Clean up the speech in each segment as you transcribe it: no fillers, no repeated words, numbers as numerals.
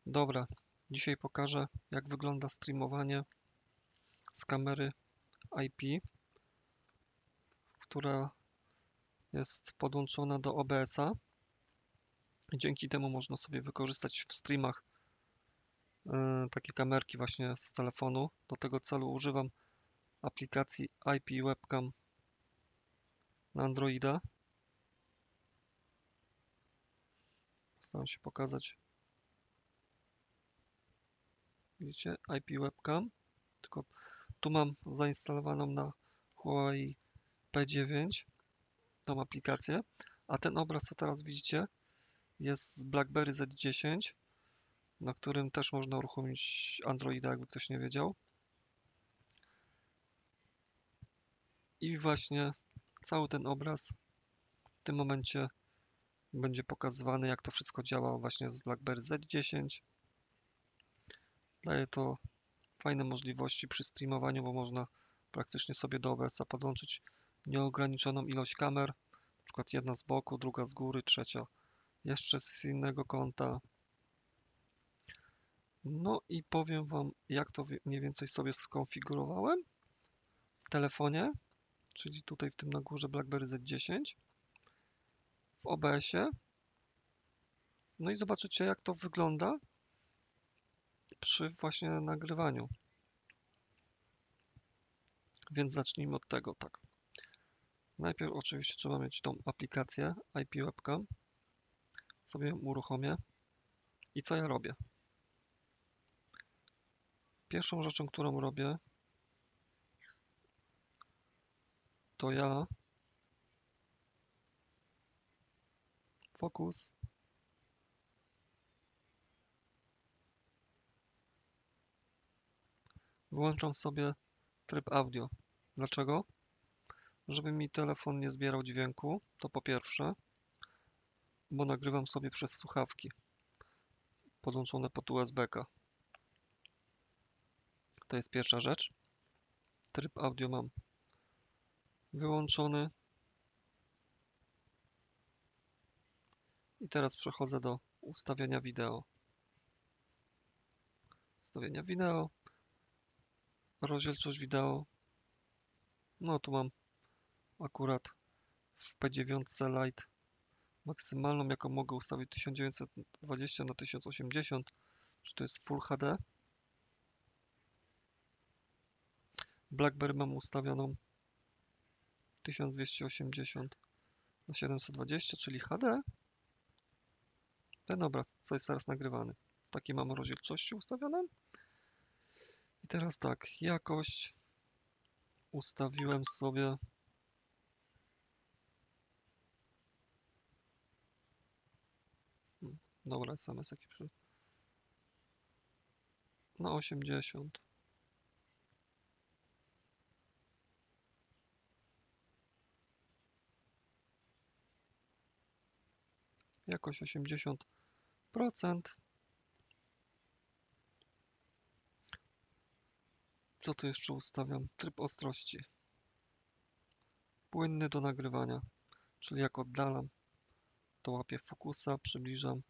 Dobra, dzisiaj pokażę, jak wygląda streamowanie z kamery IP, która jest podłączona do OBS-a. Dzięki temu można sobie wykorzystać w streamach takie kamerki właśnie z telefonu. Do tego celu używam aplikacji IP Webcam na Androida. Staram się pokazać. Widzicie? IP Webcam. Tylko tu mam zainstalowaną na Huawei P9 tą aplikację, a ten obraz, co teraz widzicie, jest z BlackBerry Z10, na którym też można uruchomić Androida, jakby ktoś nie wiedział. I właśnie cały ten obraz w tym momencie będzie pokazywany, jak to wszystko działa właśnie z BlackBerry Z10. Daje to fajne możliwości przy streamowaniu, bo można praktycznie sobie do OBS-a podłączyć nieograniczoną ilość kamer, na przykład jedna z boku, druga z góry, trzecia jeszcze z innego kąta. No i powiem Wam, jak to mniej więcej sobie skonfigurowałem w telefonie, czyli tutaj w tym na górze BlackBerry Z10 w OBS-ie. No i zobaczycie, jak to wygląda przy właśnie nagrywaniu. Więc zacznijmy od tego, tak. Najpierw oczywiście trzeba mieć tą aplikację IP Webcam. Sobie ją uruchomię. I co ja robię? Pierwszą rzeczą, którą robię, to ja fokus wyłączam sobie tryb audio. Dlaczego? Żeby mi telefon nie zbierał dźwięku, to po pierwsze, bo nagrywam sobie przez słuchawki podłączone pod USB-ka. To jest pierwsza rzecz. Tryb audio mam wyłączony. I teraz przechodzę do ustawienia wideo. Ustawienia wideo. Rozdzielczość wideo. No tu mam akurat w P9 Lite maksymalną, jaką mogę ustawić 1920 na 1080, czy to jest Full HD. BlackBerry mam ustawioną 1280 na 720, czyli HD. Ten obraz, co jest teraz nagrywany. W takiej mam rozdzielczości ustawioną. I teraz tak, jakość ustawiłem sobie dobra, SMS jaki przy na 80. Jakość 80%. Co tu jeszcze ustawiam? Tryb ostrości. Płynny do nagrywania, czyli jak oddalam, to łapię fokusa, przybliżam.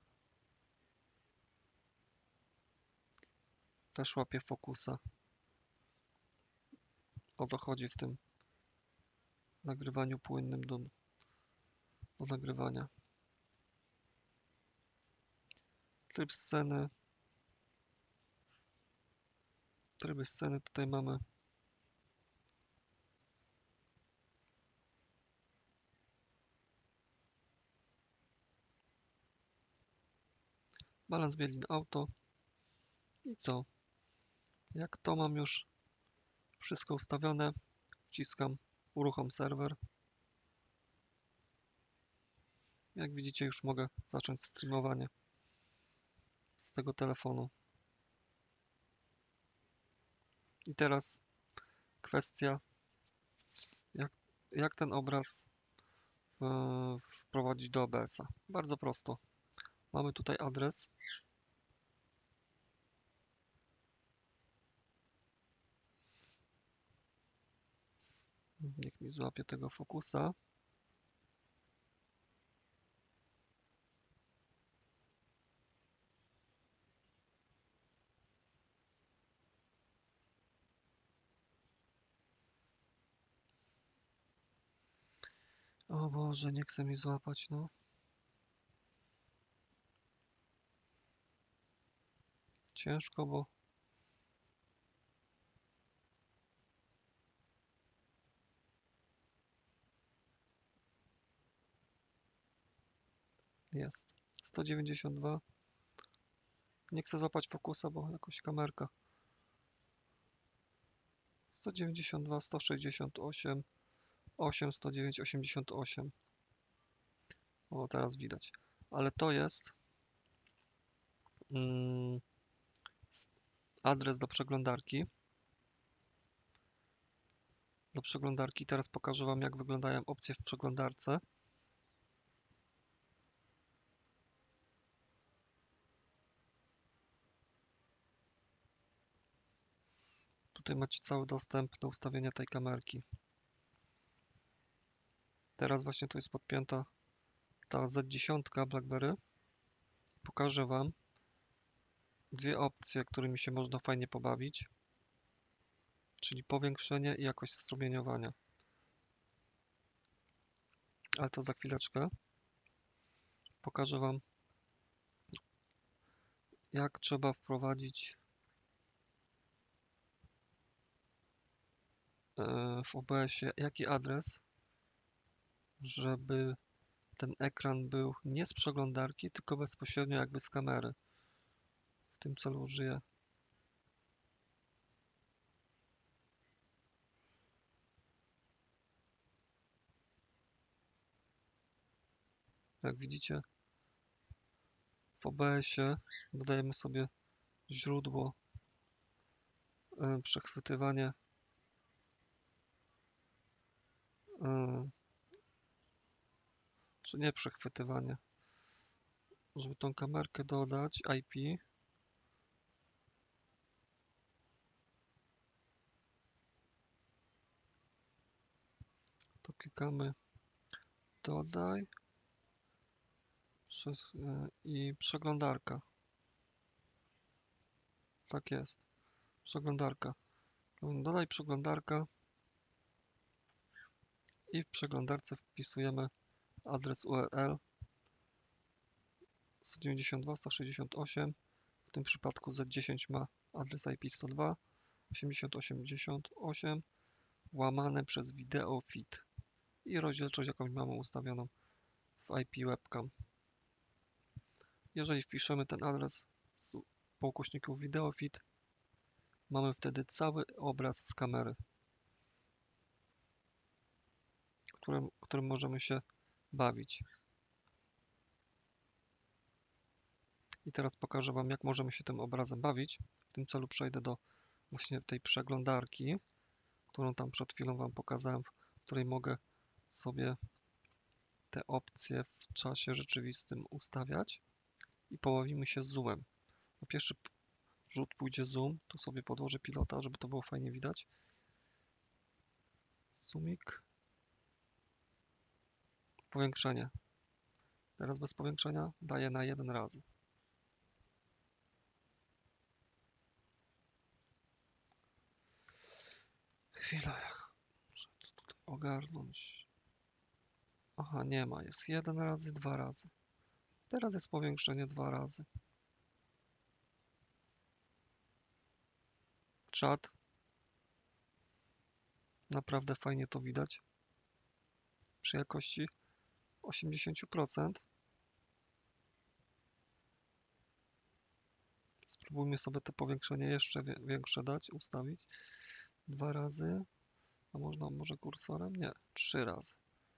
Też łapię fokusa. O to chodzi w tym nagrywaniu płynnym do nagrywania. Tryb sceny. Tryby sceny tutaj mamy. Balans bielin auto. I co? Jak to mam już wszystko ustawione, wciskam uruchom serwer. Jak widzicie, już mogę zacząć streamowanie z tego telefonu. I teraz kwestia, jak ten obraz wprowadzić do OBS-a. Bardzo prosto. Mamy tutaj adres. Niech mi złapie tego fokusa. O Boże, nie chce mi złapać, no. Ciężko, bo jest. 192. Nie chcę złapać fokusa, bo jakoś kamerka. 192, 168, 8, 109, 88. O, teraz widać. Ale to jest mm, adres do przeglądarki. Teraz pokażę Wam, jak wyglądają opcje w przeglądarce. Tutaj macie cały dostęp do ustawienia tej kamerki. Teraz właśnie tu jest podpięta ta Z10 BlackBerry. Pokażę Wam dwie opcje, którymi się można fajnie pobawić, czyli powiększenie i jakość strumieniowania. Ale to za chwileczkę. Pokażę Wam, jak trzeba wprowadzić w OBS-ie, jaki adres, żeby ten ekran był nie z przeglądarki, tylko bezpośrednio jakby z kamery. W tym celu użyję jak widzicie w OBS-ie dodajemy sobie źródło, przechwytywanie, czy nie przechwytywanie, żeby tą kamerkę dodać IP, to klikamy dodaj i przeglądarka. Tak jest, przeglądarka. Dodaj przeglądarka i w przeglądarce wpisujemy adres URL 192, 168. W tym przypadku Z10 ma adres IP 102, 80, 88 łamane przez video feed i rozdzielczość jakąś mamy ustawioną w IP webcam. Jeżeli wpiszemy ten adres po ukośniku video feed, mamy wtedy cały obraz z kamery, którym możemy się bawić. I teraz pokażę Wam, jak możemy się tym obrazem bawić. W tym celu przejdę do właśnie tej przeglądarki, którą tam przed chwilą Wam pokazałem, w której mogę sobie te opcje w czasie rzeczywistym ustawiać i pobawimy się z zoomem. Na pierwszy rzut pójdzie zoom, tu sobie podłożę pilota, żeby to było fajnie widać. Zoomik. Powiększenie. Teraz bez powiększenia daję na 1 razy. Chwila, muszę to tutaj ogarnąć. Aha, nie ma, jest 1 razy, 2 razy. Teraz jest powiększenie 2 razy. Czat. Naprawdę fajnie to widać. Przy jakości 80%. Spróbujmy sobie to powiększenie jeszcze większe dać, ustawić. 2 razy. A można może kursorem? Nie, 3 razy.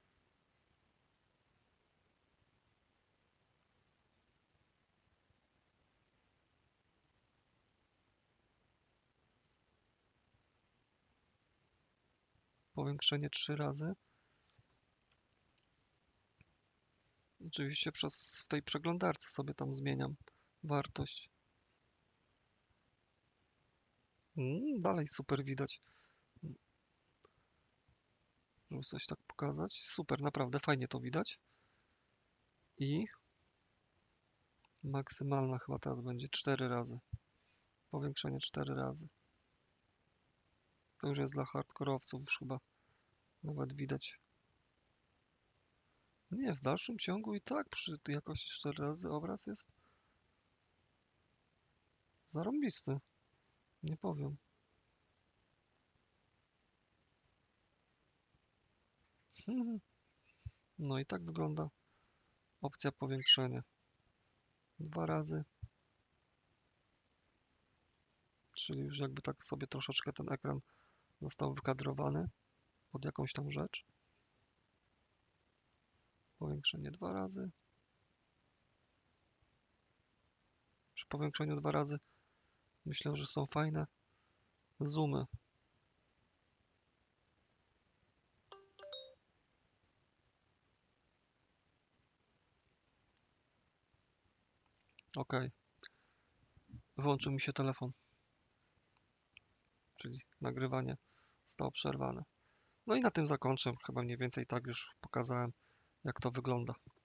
Powiększenie 3 razy. Oczywiście w tej przeglądarce sobie tam zmieniam wartość. Dalej super widać. Żeby coś tak pokazać. Super, naprawdę fajnie to widać. I maksymalna chyba teraz będzie 4 razy. Powiększenie 4 razy. To już jest dla hardkorowców, już chyba nawet widać. Nie, w dalszym ciągu i tak przy tej jakości 4 razy obraz jest zarąbisty. Nie powiem. No i tak wygląda opcja powiększenia. 2 razy, czyli już jakby tak sobie troszeczkę ten ekran został wykadrowany pod jakąś tam rzecz. Powiększenie 2 razy. Przy powiększeniu 2 razy myślę, że są fajne zoomy. Ok, wyłączył mi się telefon, czyli nagrywanie zostało przerwane. No i na tym zakończę. Chyba mniej więcej tak już pokazałem, jak to wygląda.